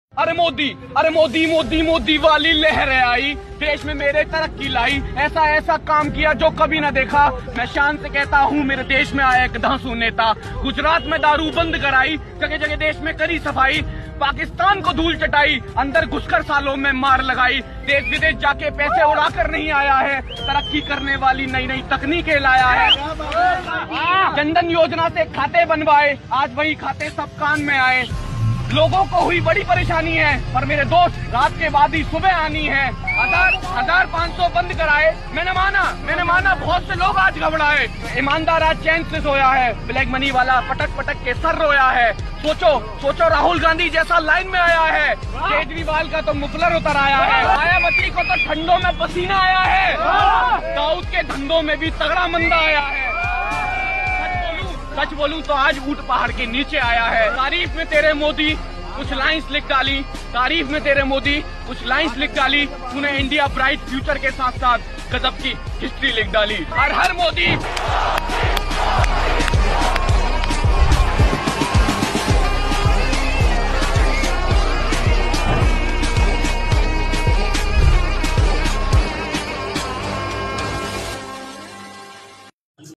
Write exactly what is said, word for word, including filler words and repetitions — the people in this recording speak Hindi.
अरे मोदी, अरे मोदी मोदी मोदी वाली लहरें आई, देश में मेरे तरक्की लाई, ऐसा ऐसा काम किया जो कभी न देखा। मैं शान से कहता हूँ मेरे देश में आया एक धांसू नेता। गुजरात में दारू बंद कराई, जगह जगह देश में करी सफाई, पाकिस्तान को धूल चटाई, अंदर घुसकर सालों में मार लगाई। देश विदेश जाके पैसे उड़ाकर नहीं आया है, तरक्की करने वाली नई नई तकनीकें लाया है। जनधन योजना से खाते बनवाए, आज वही खाते सब कान में आए। लोगों को हुई बड़ी परेशानी है, पर मेरे दोस्त रात के बाद ही सुबह आनी है। हजार हजार पाँच सौ बंद कराए, मैंने माना मैंने माना बहुत से लोग आज घबराए। ईमानदार आज चैन से सोया है, ब्लैक मनी वाला पटक पटक के सर रोया है। सोचो सोचो राहुल गांधी जैसा लाइन में आया है, केजरीवाल का तो मुफलर उतर आया है, मायावती को तो ठंडों में पसीना आया है, दाऊद के धंधों में भी तगड़ा मंदा आया है। सच बोलूं तो आज ऊंट पहाड़ के नीचे आया है। तारीफ में तेरे मोदी कुछ लाइंस लिख डाली, तारीफ में तेरे मोदी कुछ लाइंस लिख डाली। तूने इंडिया ब्राइट फ्यूचर के साथ साथ गजब की हिस्ट्री लिख डाली। हर हर मोदी।